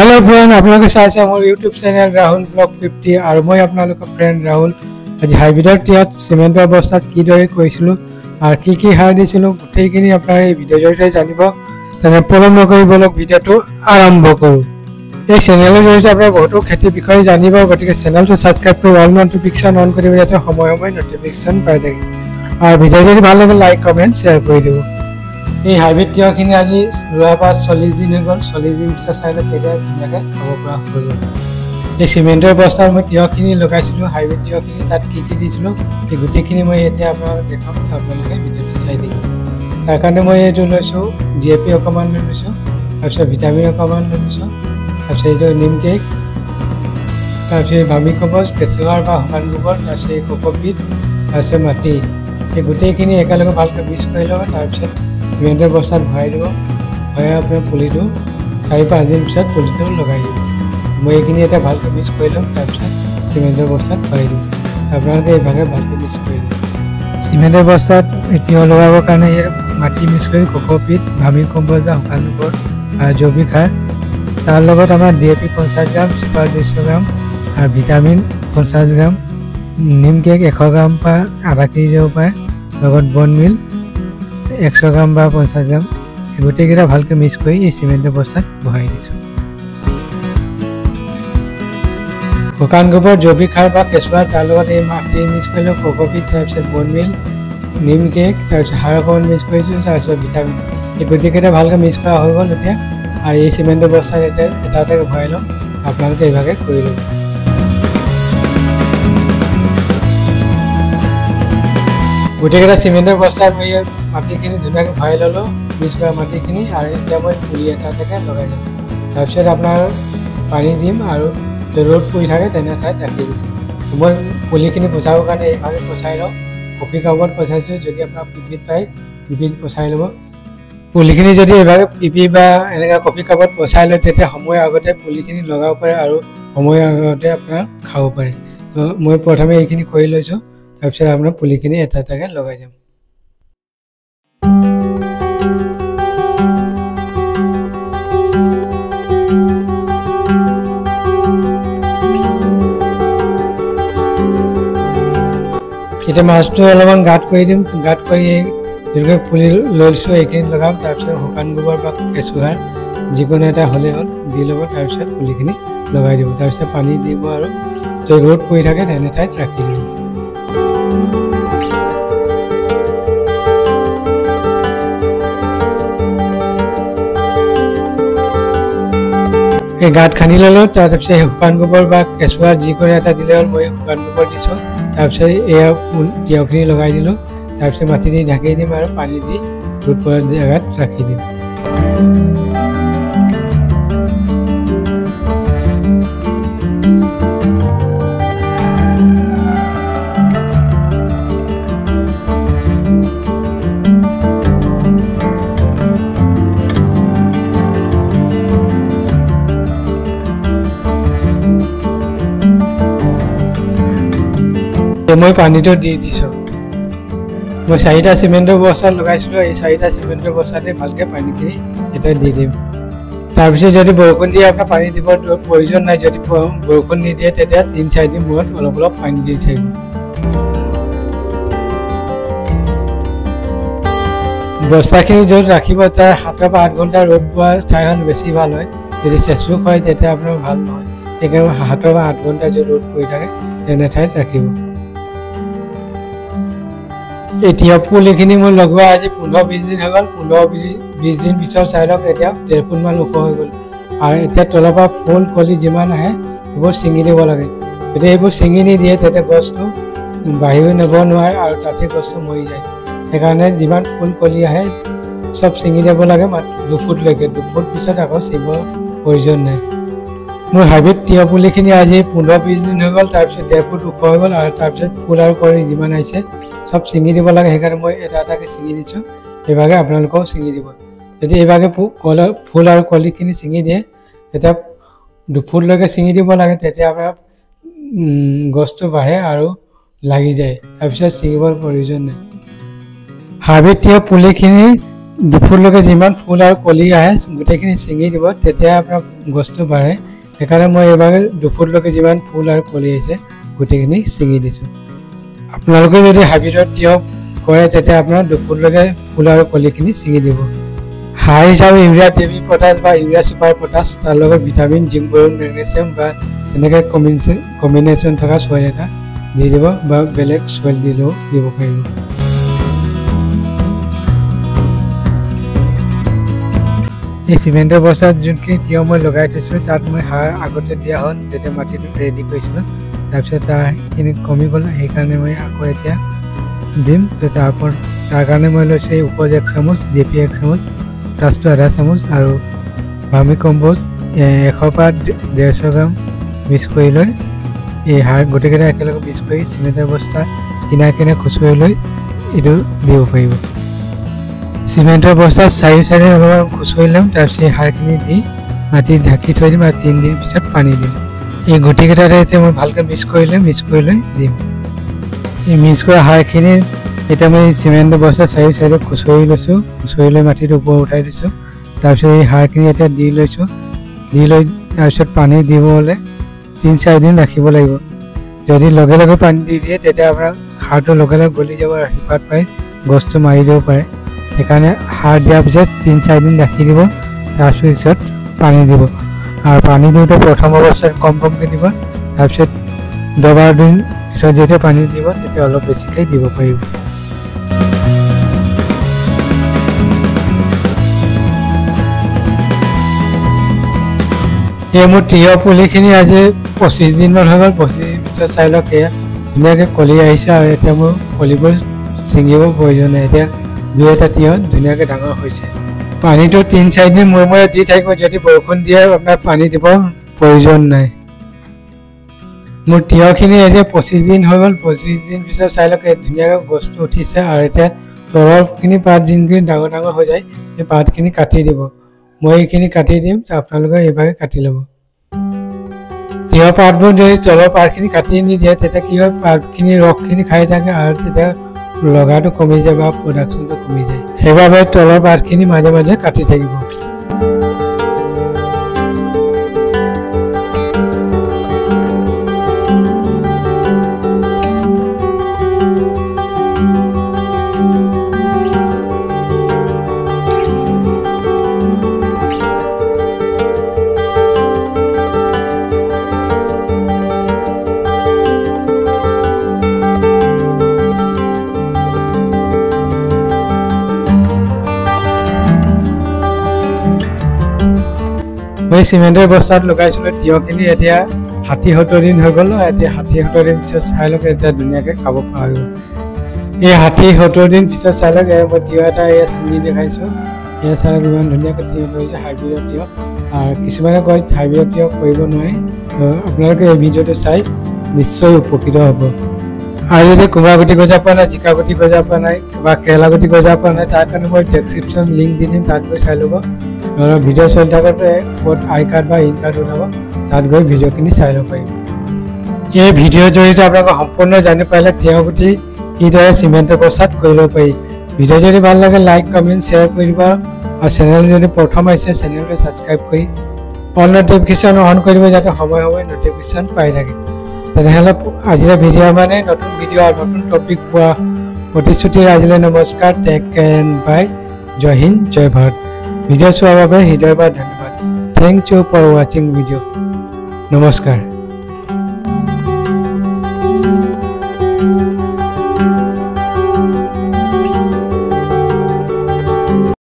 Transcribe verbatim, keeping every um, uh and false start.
Hello friend आपलोग चाइছে মোৰ YouTube channel Rahul vlog fifty আৰু মই আপোনালোকৰ ফ্ৰেন্ড ৰাহুল আজি হাইব্ৰিডৰ টিয়াত সিমেন্টৰ অৱস্থাত কি দৰে কৰিছিলো আৰু কি কি সাৰ দিছিলো গোটেইখিনি আপোনালোকে এই ভিডিঅ' জৰিয়তে জানিব তেনে পলম নকৰি বলক ভিডিঅ'টো আৰম্ভ কৰো এই চেনেলৰ জৰিয়তে আপোনালোকে বহুতো খেতি বিষয়ে জানিব গতিকে চেনেলটো সাবস্ক্ৰাইব কৰি অল নটিফিকেশন অন কৰিব যাতে সময় সময় নটিফিকেশন পাই থাকে আৰু ভিডিঅ' যদি ভাল লাগে লাইক কমেন্ট শেয়াৰ কৰি দিব এই হাইব্ৰিড টিয়াখিনি আজি ৰোৱা পাঁচ চল্লিশ দিন হৈ গ'ল চল্লিশ দিন পিছত চাইলে কেতিয়া ধুনীয়াকৈ খাব পৰা হৈ গ'ল এই সিমেন্টৰ বস্তাৰ মই টিয়াখিনি লগাইছিলোঁ হাইব্ৰিড টিয়াখিনি তাত কি কি দিছিলোঁ এই গোটেইখিনি মই এতিয়া আপোনালোকক দেখাম আপোনালোকে ভিডিঅ'টো চাই দিব তাৰ কাৰণে মই এইটো লৈছোঁ ডি এ পি অকণমান লৈ লৈছোঁ তাৰপিছত ভিটামিন অকণমান লৈ লৈছোঁ তাৰপিছত এইটো নিম কেক তাৰপিছত ভাৰ্মি কম্প'ষ্ট কেঁচুসাৰ বা শুকান গোবৰ তাৰপিছত এই কোকোপিট তাৰপিছত মাটি এই গোটেইখিনি একেলগে ভালকৈ মিক্স কৰি ল'ব তাৰপিছত সিমেন্টৰ বস্তাত ভৰাই দিব ভৰাই আপোনাৰ পুলিটো চাৰি পাঁচ দিন পিছত পুলিটো লগাই দিব মই এইখিনি এটা ভালকৈ মিক্স কৰি ল'ম তাৰপিছত সিমেন্টৰ বস্তাত ভৰাই দিম আপোনালোকে এইভাগে ভালকৈ মিক্স কৰি দিব সিমেন্টৰ বস্তাত তিয়ঁহ লগাবৰ কাৰণে ইয়াৰ মাটি মিক্স কৰি কোকোপিট ভাৰ্মি কম্প'ষ্ট বা শুকান গোবৰ আৰু জৈৱিক সাৰ তাৰ লগত আমাৰ ডি এ পি পঞ্চাছ গ্ৰাম ছুপাৰ দুইশ গ্ৰাম আৰু ভিটামিন পঞ্চাছ গ্ৰাম নিম কেক এশ গ্ৰাম বা আধা কেজি দিব পাৰে লগত বন মিল একশ গ্ৰাম বা পঞ্চাছ গ্ৰাম গোটেইকেইটা ভালকৈ মিক্স কৰি এই সিমেন্টৰ বস্তাত ভৰাই দিছোঁ শুকান গোবৰ জৈৱিক সাৰ বা কেঁচুসাৰ তাৰ লগত এই মাটি মিক্স কৰিলোঁ কোকোপিট তাৰপিছত বন মিল নিম কেক তাৰপিছত সাৰ অকণমান মিক্স কৰিছোঁ তাৰপিছত ভিটামিন এই গোটেইকেইটা ভালকৈ মিক্স কৰা হৈ গ'ল এতিয়া আৰু এই সিমেন্টৰ বস্তাত এতিয়া এটা এটাকৈ ভৰাই ল'ম আপোনালোকে এইভাগে কৰি ল'ব গোটেইকেইটা সিমেন্টৰ বস্তাত মই মাটিখিনি ধুনীয়াকৈ ভৰাই ল'লোঁ মিক্স কৰা মাটিখিনি আৰু এতিয়া মই পুলি এটা এটাকৈ লগাই দিম তাৰপিছত আপোনাৰ পানী দিম আৰু ৰ'দ পৰি থাকে তেনে ঠাইত ৰাখি দিম মই পুলিখিনি পচাবৰ কাৰণে এইভাগে পচাই লওঁ কফি কাপত পচাইছোঁ যদি আপোনাৰ পিপিত পায় পিপিত পচাই ল'ব পুলিখিনি যদি এইভাগে পিপি বা এনেকুৱা কফি কাপত পচাই লয় তেতিয়া সময় আগতে পুলিখিনি লগাব পাৰে আৰু সময় আগতে আপোনাৰ খাব পাৰে তো মই প্ৰথমে এইখিনি কৰি লৈছোঁ তাৰপিছত আপোনাৰ পুলিখিনি এটা এটাকৈ লগাই যাম এতিয়া মাছটো অলপমান গাঁত কৰি দিম গাঁত কৰি যেনেকৈ পুলি লৈছোঁ এইখিনি লগাম তাৰপিছত শুকান গোবৰ বা কেঁচুসাৰ যিকোনো এটা হ'লেই হ'ল দি ল'ব তাৰপিছত পুলিখিনি লগাই দিব তাৰপিছত পানী দিব আৰু যদি ৰ'দ পৰি থাকে তেনে ঠাইত ৰাখি দিব এই গাঁত খান্দি ল'লোঁ তাৰপিছত শুকান গোবৰ বা কেঁচুসাৰ যিকোনো এটা দিলে হ'ল মই শুকান গোবৰ দিছোঁ তাৰপিছত এয়া তিয়ঁহখিনি লগাই দিলোঁ তাৰপিছত মাটি দি ঢাকি দিম আৰু পানী দি ৰ'দ পৰা জেগাত ৰাখি দিম মই পানীটো দি দিছোঁ মই চাৰিটা সিমেন্টৰ বস্তাত লগাইছিলোঁ এই চাৰিটা সিমেন্টৰ বস্তাতে ভালকৈ পানীখিনি এতিয়া দি দিম তাৰপিছত যদি বৰষুণ দিয়ে আপোনাৰ পানী দিব প্ৰয়োজন নাই যদি বৰষুণ নিদিয়ে তেতিয়া তিনি চাৰিদিন মূৰত অলপ অলপ পানী দি থাকিব বস্তাখিনি য'ত ৰাখিব তাৰ সাতৰ পৰা আঠ ঘণ্টা ৰ'দ পোৱা ঠাইখন বেছি ভাল হয় যদি চেঁচুক হয় তেতিয়া আপোনাৰ ভাল নহয় সেইকাৰণে সাতৰ পৰা আঠ ঘণ্টা য'ত ৰ'দ পৰি থাকে তেনে ঠাইত ৰাখিব এতিয়া পুলিখিনি মোৰ লগোৱা আজি পোন্ধৰ বিছ দিন হৈ গ'ল পোন্ধৰ বিছ দিন পিছত চাই লওক এতিয়া ডেৰ ফুটমান ওখ হৈ গ'ল আৰু এতিয়া তলৰ পৰা ফুল কলি যিমান আহে সেইবোৰ ছিঙি দিব লাগে যদি সেইবোৰ ছিঙি নিদিয়ে তেতিয়া গছটো বাঢ়িও নিব নোৱাৰে আৰু তাতে গছটো মৰি যায় সেইকাৰণে যিমান ফুল কলি আহে চব ছিঙি দিব লাগে মাত্ৰ দুফুটলৈকে দুফুট পিছত আকৌ ছিঙিবৰ প্ৰয়োজন নাই মোৰ হাইব্ৰিড তিয়ঁহ পুলিখিনি আজি পোন্ধৰ বিছ দিন হৈ গ'ল তাৰপিছত ডেৰ ফুট ওখ হৈ গ'ল আৰু তাৰপিছত ফুল আৰু কলি যিমান আহিছে সব ছিঙি দিব লাগে সেইকাৰণে মই এটা এটাকৈ ছিঙি দিছোঁ এইভাগে আপোনালোকেও ছিঙি দিব যদি এইভাগে কল ফুল আৰু কলিখিনি ছিঙি দিয়ে তেতিয়া দুফুটলৈকে ছিঙি দিব লাগে তেতিয়া আপোনাৰ গছটো বাঢ়ে আৰু লাগি যায় তাৰপিছত ছিঙিবৰ প্ৰয়োজন নাই হাইব্ৰিড তিয়ঁহ পুলিখিনি দুফুটলৈকে যিমান ফুল আৰু কলি আহে গোটেইখিনি ছিঙি দিব, তেতিয়া আপোনাৰ গছটো বাঢ়ে। সেইকাৰণে মই এইবাৰ দুফুটলৈকে যিমান ফুল আৰু কলি আহিছে গোটেইখিনি ছিঙি দিছোঁ। আপোনালোকে যদি হাইব্ৰিডৰ তিয়ঁহ কৰে তেতিয়া আপোনাৰ দুফুটলৈকে ফুল আৰু কলিখিনি ছিঙি দিব। সাৰ হিচাপে ইউৰিয়া ডি পটাছ বা ইউৰিয়া ছুপাৰ পটাছ, তাৰ লগত ভিটামিন, জিংক, বৰণ, মেগনেছিয়াম বা তেনেকৈ কম্বিনেশ্যন কম্বিনেশ্যন থকা চইল এটা দি দিব বা বেলেগ চইল দিলেও দিব পাৰিব। এই চিমেণ্টৰ বস্তাত যোনখিনি তিয়ঁহ মই লগাই থৈছোঁ তাত মই সাৰ আগতে দিয়া হ'ল যেতিয়া মাটিটো ৰেডি কৰিছিলোঁ। তাৰপিছত তাৰখিনি কমি গ'ল, সেইকাৰণে মই আকৌ এতিয়া দিম। তো তাৰ ওপৰত তাৰ কাৰণে মই লৈছোঁ এই উপজ এক চামুচ, ডি পি এক চামুচ, পটাছটো আধা চামুচ আৰু ভাৰ্মি কম্প'ষ্ট এশৰ পৰা ডেৰশ গ্ৰাম মিক্স কৰি লৈ এই সাৰ গোটেইকেইটা একেলগে মিক্স কৰি চিমেণ্টৰ বস্তা কিনাৰে কিনাৰে খুচুৱাই লৈ এইটো দিব পাৰিব। চিমেণ্টৰ বস্তা চাৰি চাৰি অলপমান খুচুৱাই ল'ম, তাৰপিছত এই সাৰখিনি দি মাটি ঢাকি থৈ দিম আৰু তিনিদিন পিছত পানী দিম। এই গুটিকেইটাতে এতিয়া মই ভালকৈ মিক্স কৰি লৈ মিক্স কৰি লৈ দিম। এই মিক্স কৰা সাৰখিনি এতিয়া মই চিমেণ্টৰ বস্তা চাৰি চাইডে খুচৰি লৈছোঁ, খুচৰি লৈ মাটিটো ওপৰত উঠাই দিছোঁ। তাৰপিছত এই সাৰখিনি এতিয়া দি লৈছোঁ, দি লৈ তাৰপিছত পানী দিবলৈ তিনি চাৰিদিন ৰাখিব লাগিব। যদি লগে লগে পানী দি দিয়ে তেতিয়া আপোনাৰ সাৰটো লগে লগে গলি যাব আৰু শিপাত পাই গছটো মাৰি দিব পাৰে। সেইকাৰণে সাৰ দিয়াৰ পিছত তিনি চাৰিদিন ৰাখি দিব, তাৰপিছত পানী দিব। আৰু পানী দিওঁতে প্ৰথম অৱস্থাত কম কমকৈ দিব, তাৰপিছত দহ বাৰ দিন পিছত যেতিয়া পানী দিব তেতিয়া অলপ বেছিকৈ দিব পাৰিব। এই মোৰ তিয়ঁহ পুলিখিনি আজি পঁচিছ দিনমান হৈ গ'ল। পঁচিছ দিন পিছত চাই লওক এয়া ধুনীয়াকৈ কলি আহিছে আৰু এতিয়া মোৰ কলিবোৰ ছিঙিব প্ৰয়োজন নাই। এতিয়া দুই এটা তিয়ঁহ ধুনীয়াকৈ ডাঙৰ হৈছে। পানীটো তিনি চাৰিদিন মূৰে মূৰে দি থাকিব, যদি বৰষুণ দিয়ে আপোনাৰ পানী দিব প্ৰয়োজন নাই। মোৰ তিয়ঁহখিনি এতিয়া পঁচিছ দিন হৈ গ'ল। পঁচিছ দিন পিছত চাই লওক ধুনীয়াকৈ গছটো উঠিছে আৰু এতিয়া তলৰখিনি পাত যোনখিনি ডাঙৰ ডাঙৰ হৈ যায় সেই পাতখিনি কাটি দিব। মই এইখিনি কাটি দিম, আপোনালোকে এইভাগে কাটি ল'ব। তিয়ঁহ পাতবোৰ যদি তলৰ পাতখিনি কাটি নিদিয়ে তেতিয়া কি হয়, পাতখিনি ৰসখিনি খাই থাকে আৰু তেতিয়া লগাটো কমি যায় বা প্ৰডাকশ্যনটো কমি যায়। সেইবাবে তলৰ পাতখিনি মাজে মাজে কাটি থাকিব। মই চিমেণ্টৰ বস্তাত লগাইছিলোঁ তিয়ঁহখিনি, এতিয়া ষাঠি সত্তৰ দিন হৈ গ'ল। এতিয়া ষাঠি সত্তৰ দিন পিছত চাই লওক এতিয়া ধুনীয়াকৈ খাব পৰা হৈ গ'ল। এই ষাঠি সত্তৰ দিন পিছত চাই লওক মই তিয়ঁহ এটা এয়া ছিঙি দেখাইছোঁ। এয়া চাই লওক ইমান ধুনীয়াকৈ তিয়ঁহ কৰিছে, হাইব্ৰিডৰ তিয়ঁহ। আৰু কিছুমানে কয় হাইব্ৰিডৰ তিয়ঁহ কৰিব নোৱাৰি, তো আপোনালোকে এই ভিডিঅ'টো চাই নিশ্চয় উপকৃত হ'ব। আৰু যদি কোমোৰা গুটি গজা পোৱা নাই, জিকা গুটি গজা পোৱা নাই বা কেৰেলা গুটি গজা পোৱা নাই, তাৰ কাৰণে মই ডেছক্ৰিপশ্যন লিংক দি দিম, তাত গৈ চাই ল'ব। নহ'লে ভিডিঅ' চলি থাকোঁতে ক'ত আই কাৰ্ড বা ইন কাৰ্ড ওলাব, তাত গৈ ভিডিঅ'খিনি চাই ল'ব পাৰিব। এই ভিডিঅ'ৰ জৰিয়তে আপোনালোকে সম্পূৰ্ণ জানি পাৰিলে তিয়ঁহ গুটি কিদৰে চিমেণ্টৰ বস্তাত কৰি ল'ব পাৰি। ভিডিঅ' যদি ভাল লাগে লাইক কমেণ্ট শ্বেয়াৰ কৰি দিব, আৰু চেনেল যদি প্ৰথম আহিছে চেনেলটো ছাবস্ক্ৰাইব কৰি অল নটিফিকেশ্যন অন কৰি দিব, যাতে সময়ে সময়ে নটিফিকেশ্যন পাই থাকে। তেনেহ'লে আজিলৈ ভিডিঅ' মানে নতুন ভিডিঅ' আৰু নতুন টপিক পোৱা প্ৰতিশ্ৰুতিৰ আজিলৈ নমস্কাৰ। Take care and bye. জয় হিন্দ, জয় ভাৰত। ভিডিঅ' চোৱাৰ বাবে হৃদয়ৰ পৰা ধন্যবাদ। থেংক ইউ ফৰ ৱাচিং ভিডিঅ'। নমস্কাৰ।